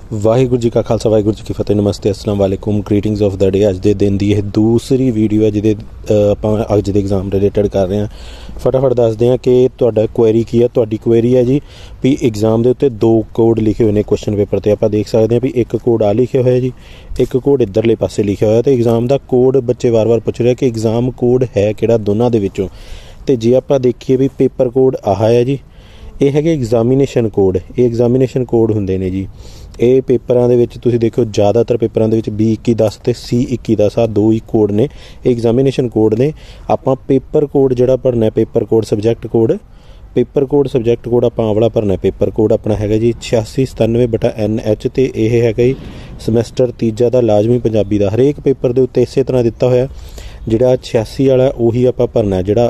वाहिगुरू जी का खालसा वाहिगुरू जी की फतेह। नमस्ते अस्सलाम वालेकुम ग्रीटिंग्स ऑफ द डे। अज के दिन की यह दूसरी वीडियो है जिहदे आपां अज दे एग्जाम रिलेटेड कर रहे हैं। फटाफट दसदे हैं कि तुहाडा क्वेरी की है। तुहाडी क्वेरी है जी भी एग्जाम के उत्ते दो कोड लिखे हुए हैं क्वेश्चन पेपर ते। आपां देख सकते हैं भी एक कोड आ लिखे हुआ है जी, एक कोड इधरले पासे लिखा हुआ है। तो एग्जाम का कोड बच्चे बार बार पुछ रहे हैं कि एग्जाम कोड है किहड़ा दोनों दे विचों। ते जे आपां देखीए भी पेपर कोड आह है जी, ये है एग्जामिनेशन कोड। ये एग्जामिनेशन कोड होंदे ने जी। ये पेपरां दे विच तुसीं देखो ज़्यादातर पेपरां दे विच B2110 ते C2110 आ दो ही कोड ने, एग्जामिनेशन कोड ने। आपां पेपर कोड जिहड़ा पढ़ना है, paper code subject code, paper code subject code आपां वाला भरना है। पेपर कोड अपना है जी 8697/NH ते यह है जी समैसटर तीजा दा लाजमी पंजाबी दा। हरेक पेपर दे उत्ते इसे तरह दिता होया। जिहड़ा 86 वाला उही आपां भरना है, जिहड़ा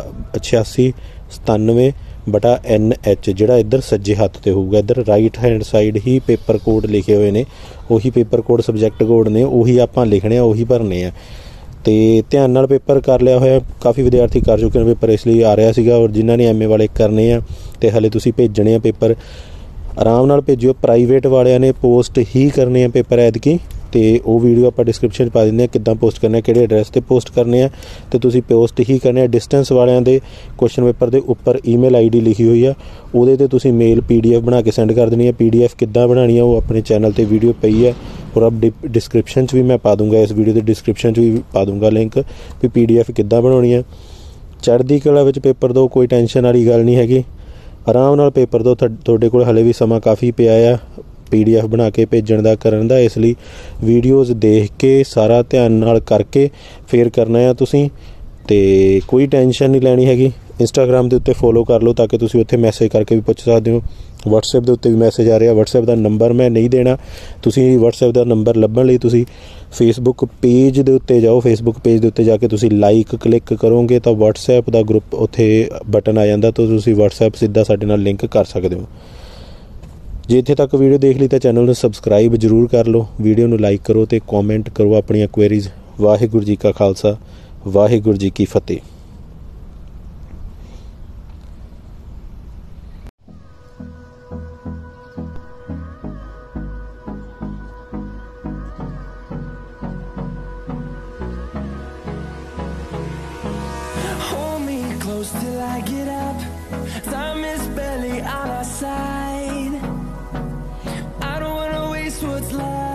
8697/NH जिहड़ा इधर सज्जे हत्थ ते होऊगा, इधर राइट हैंड साइड ही पेपर कोड लिखे हुए ने, उही पेपर कोड सब्जैक्ट कोड ने, उही आपां लिखने, उही भरने आ। तो ध्यान नाल पेपर कर लिया होया। काफ़ी विद्यार्थी कर चुके हैं पेपर, इसलिए आ रहा सीगा। और जिन्होंने MA वाले करने आ तो हले तुसीं भेजने आ पेपर, आराम नाल भेजियो। प्राइवेट वालियां ने पोस्ट ही करने आ पेपर ऐतकी, तो वो वीडियो आप डिस्क्रिप्शन पा देंगे किद्दां पोस्ट करने, किहड़े एड्रैस ते पोस्ट करने आ, तो तुसीं पोस्ट ही करने। डिस्टेंस वालियां दे क्वेश्चन पेपर के उपर ईमेल ID लिखी हुई है, उहदे ते तुसीं मेल PDF बना के सेंड कर देनी है। PDF किद्दां बनानी है वो अपने चैनल ते वीडियो पई है, और अब डिस्क्रिप्शन भी मैं पा दूँगा, इस वीडियो के डिस्क्रिप्शन भी पा दूँगा लिंक भी PDF किद्दां बनानी है। चढ़दी कला विच पेपर दो, कोई टेंशन वाली गल नहीं हैगी। आराम नाल पेपर दो, तुहाडे कोल हले भी समा काफ़ी पिया आ PDF बना के भेजण दा करन दा। इसलिए वीडियोज़ देख के सारा ध्यान नाल करके फिर करना है तुसीं, ते कोई टेंशन नहीं लैनी हैगी। इंस्टाग्राम के उत्ते फॉलो कर लो ताकि तुसीं उत्थे मैसेज करके भी पुछ सकते हो। WhatsApp के उत्ते भी मैसेज आ रहा। WhatsApp का नंबर मैं नहीं देना, तुसीं WhatsApp का नंबर लभण लई तुसीं फेसबुक पेज के उत्ते जाओ। फेसबुक पेज के उत्ते जाके तुसीं लाइक क्लिक करोगे तो WhatsApp का ग्रुप उत्थे बटन आ जाता, तो तुसीं WhatsApp सीधा साडे नाल लिंक कर सकते हो। जे इत्थे तक वीडियो देख ली तो चैनल को सबसक्राइब जरूर कर लो, वीडियो को लाइक करो तो कॉमेंट करो अपन क्वेरीज। वाहिगुरू जी का खालसा वाहिगुरू जी की फतेह। Hold me close till I get up. Time is barely on our side. I don't wanna waste what's left.